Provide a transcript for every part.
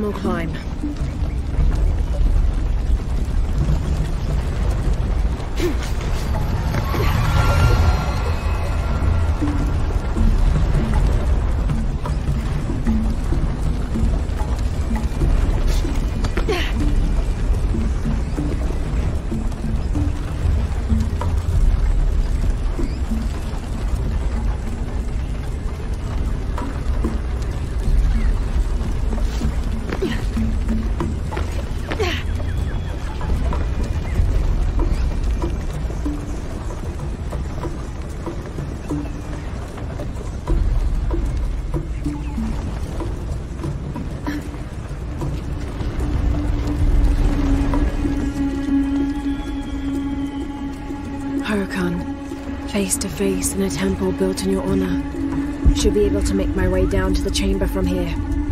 more climb. Face to face in a temple built in your honor. Should be able to make my way down to the chamber from here.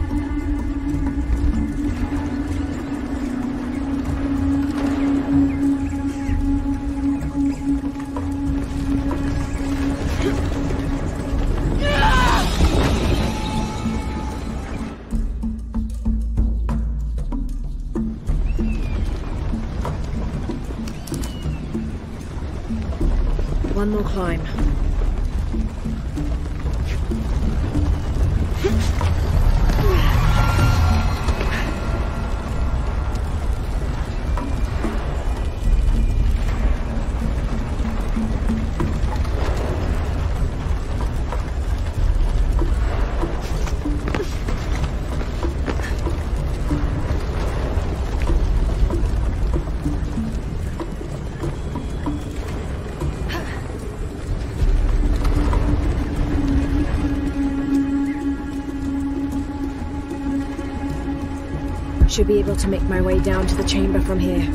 One more climb. Should be able to make my way down to the chamber from here.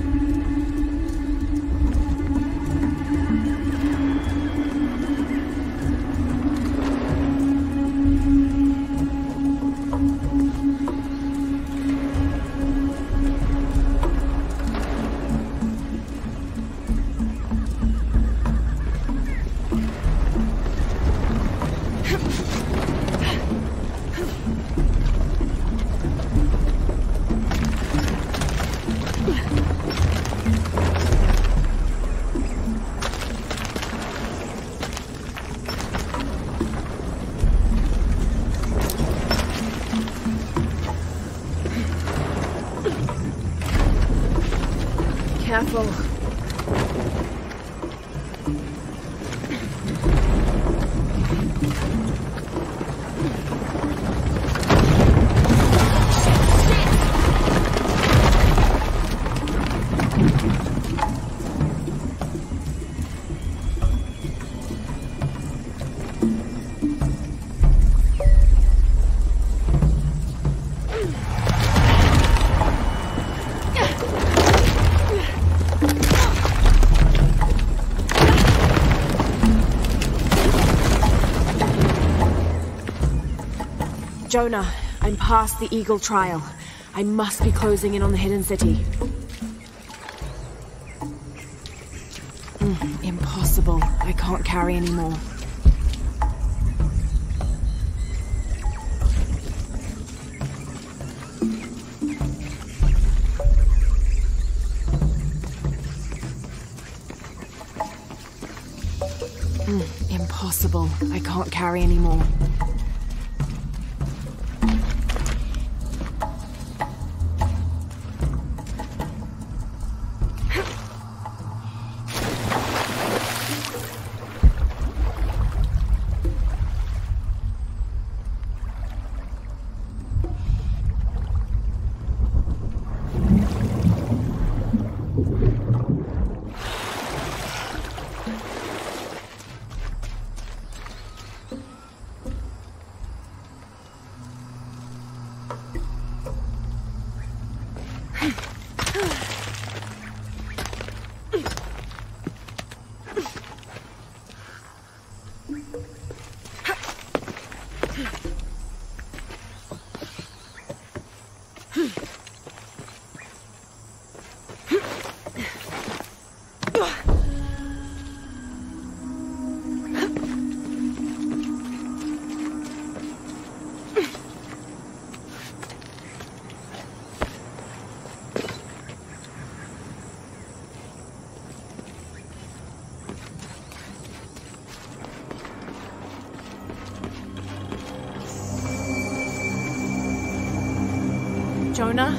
Careful. Jonah, I'm past the Eagle Trial. I must be closing in on the Hidden City. Impossible. I can't carry anymore. Impossible. I can't carry anymore. Jonah?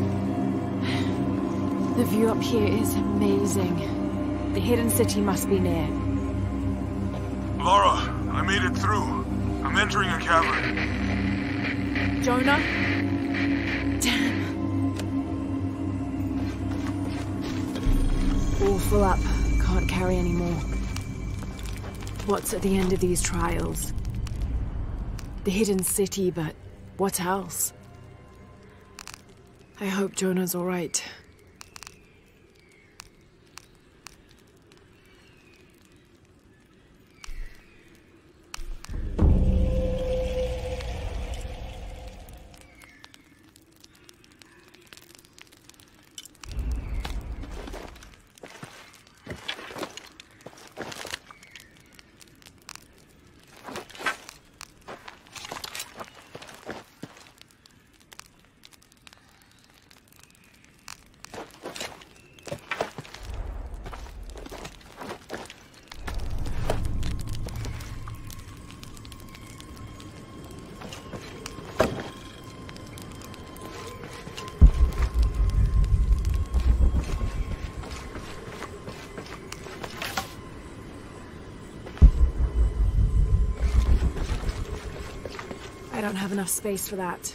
The view up here is amazing. The hidden city must be near. Lara, I made it through. I'm entering a cavern. Jonah? Damn. All full up. Can't carry any more. What's at the end of these trials? The hidden city, but what else? I hope Jonah's all right. I don't have enough space for that.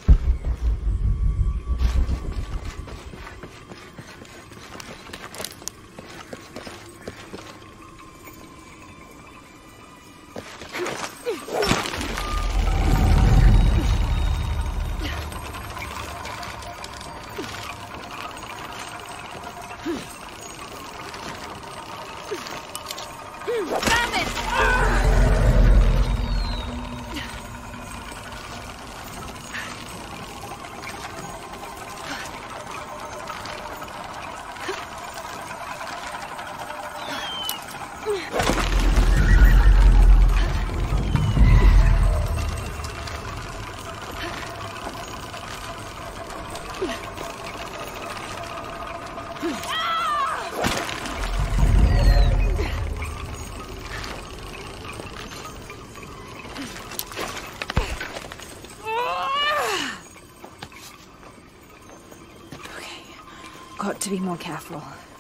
Got to be more careful.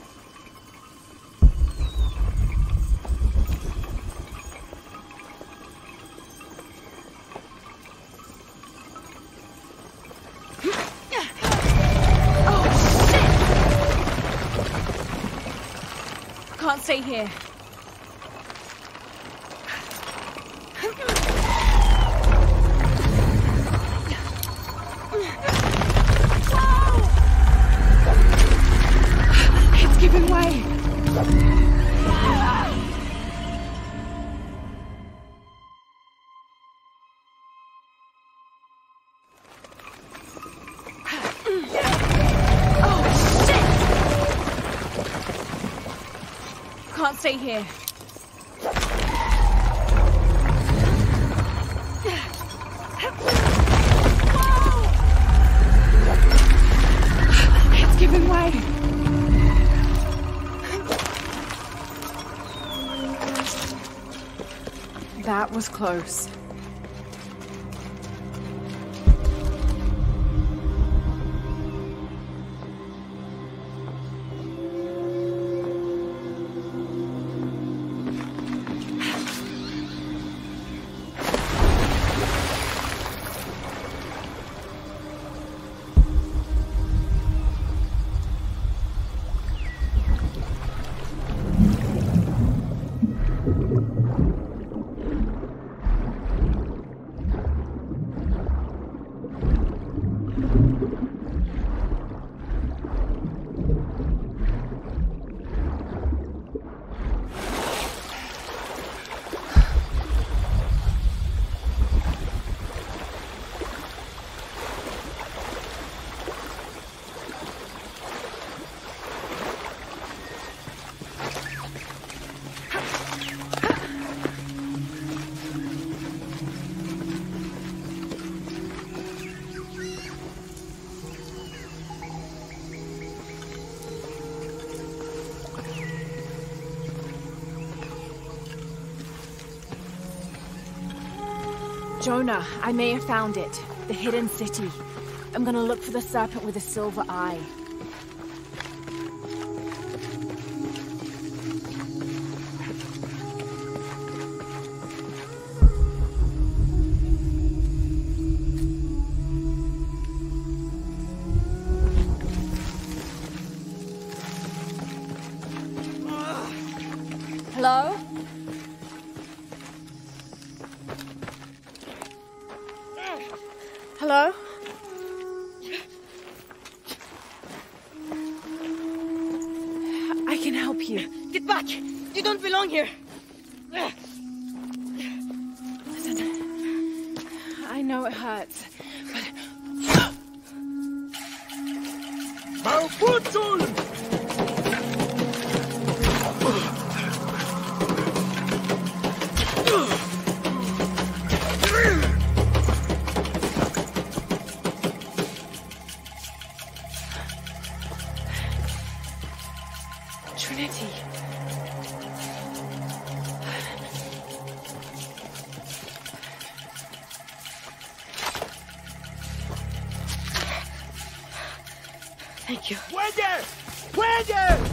Oh, shit! Can't stay here. Giving way. Oh, shit! Can't stay here. It's giving way. That was close. Jonah, I may have found it. The hidden city. I'm gonna look for the serpent with a silver eye. Hello? Hello? I can help you. Get back! You don't belong here! Listen, I know it hurts, but... Malfutzul! Trinity. Thank you. ¡Puede! ¡Puede!